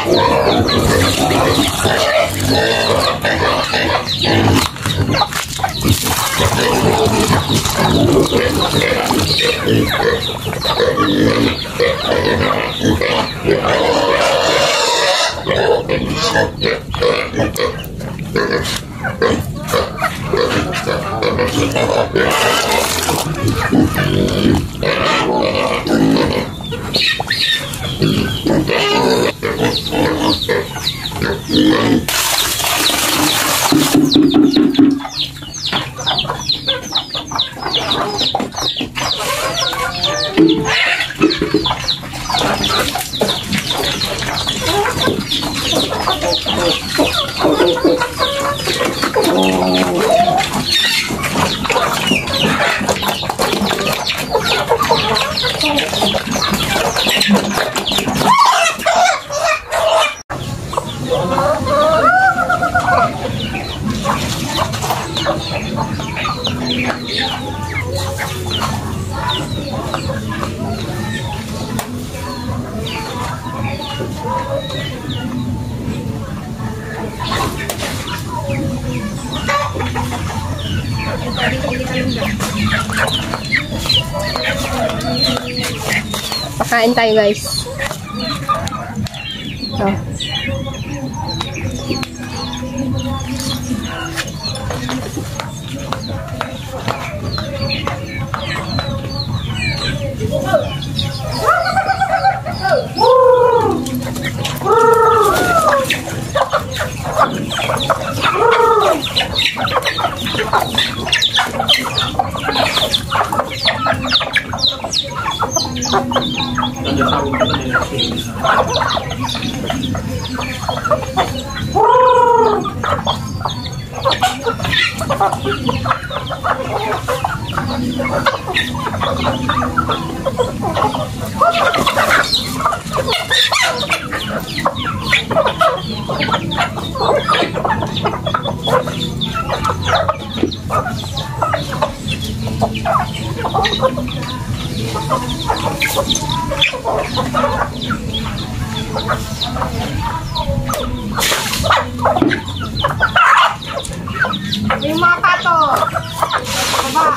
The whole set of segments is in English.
Pakain tayo, guys. Oh. Yung mga pato. Baba.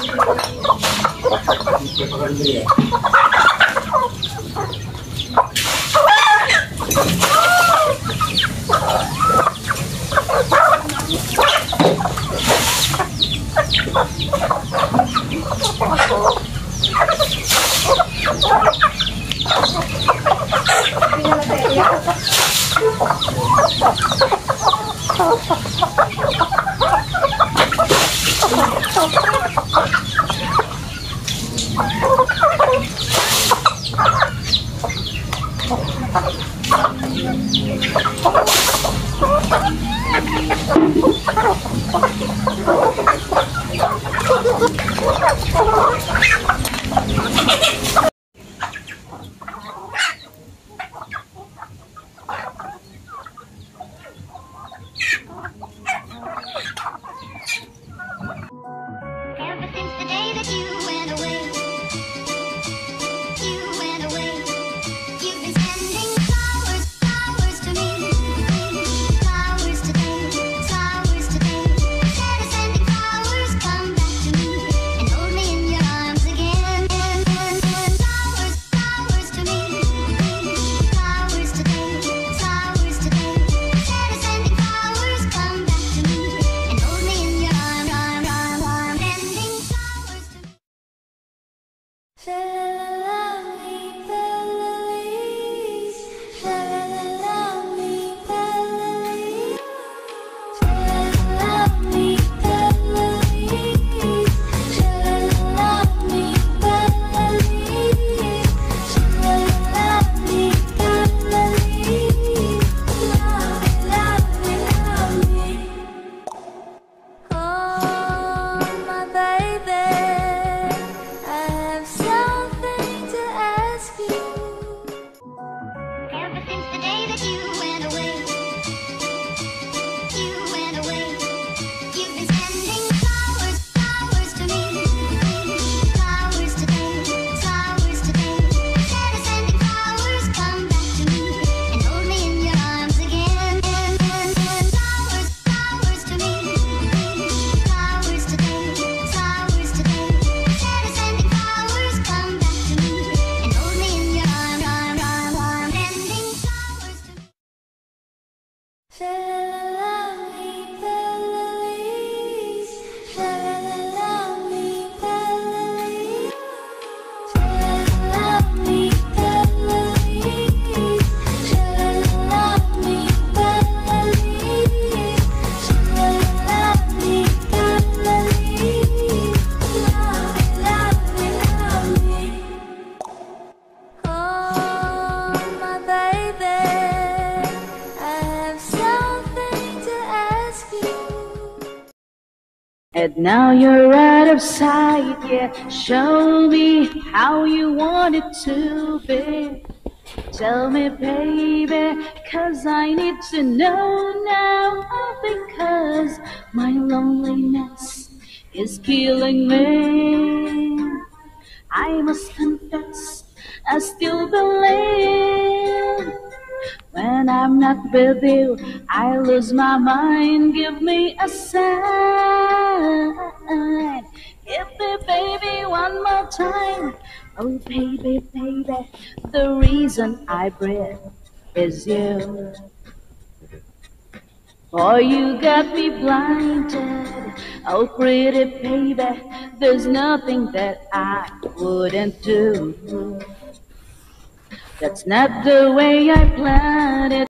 And now you're out of sight, yeah. Show me how you want it to be. Tell me, baby, 'cause I need to know now. Because my loneliness is killing me. I must confess, I still believe. When I'm not with you, I lose my mind. Give me a sign. Hit me, baby, one more time. Oh, baby, baby, the reason I breathe is you. For you got me blinded. Oh, pretty baby, there's nothing that I wouldn't do. That's not the way I planned it.